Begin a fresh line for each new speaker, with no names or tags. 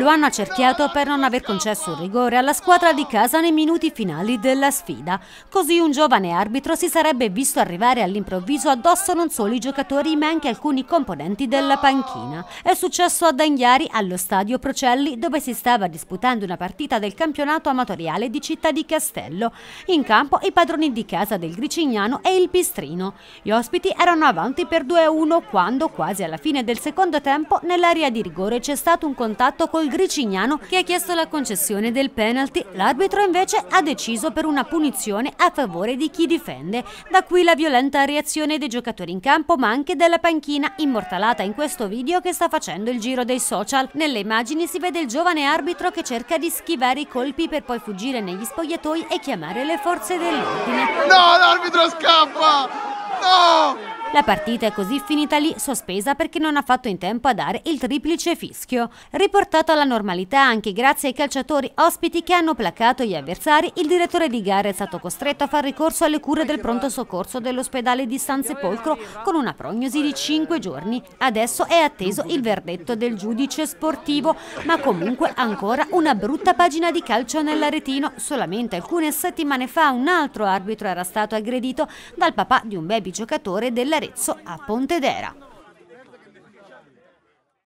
lo hanno accerchiato per non aver concesso un rigore alla squadra di casa nei minuti finali della sfida. Così un giovane arbitro si sarebbe visto arrivare all'improvviso addosso non solo i giocatori ma anche alcuni componenti della panchina. È successo a Dagnari, allo stadio Procelli, dove si stava disputando una partita del campionato amatoriale di Città di Castello. In campo i padroni di casa del Gricignano e il Pistrino. Gli ospiti erano avanti per 2-1 quando, quasi alla fine del secondo tempo, nell'area di rigore c'è stato un contatto col Gricignano che ha chiesto la concessione del penalty. L'arbitro invece ha deciso per una punizione a favore di chi difende. Da qui la violenta reazione dei giocatori in campo ma anche della panchina, immortalata in questo video che sta facendo il giro dei social. Nelle immagini si vede il giovane arbitro che cerca di schivare i colpi per poi fuggire negli spogliatoi e chiamare le forze dell'ordine.
No, l'arbitro scappa! No!
La partita è così finita lì, sospesa perché non ha fatto in tempo a dare il triplice fischio. Riportato alla normalità anche grazie ai calciatori ospiti che hanno placato gli avversari, il direttore di gara è stato costretto a far ricorso alle cure del pronto soccorso dell'ospedale di San Sepolcro con una prognosi di 5 giorni. Adesso è atteso il verdetto del giudice sportivo, ma comunque ancora una brutta pagina di calcio nell'Aretino. Solamente alcune settimane fa un altro arbitro era stato aggredito dal papà di un baby giocatore dell'Arezzo a Pontedera.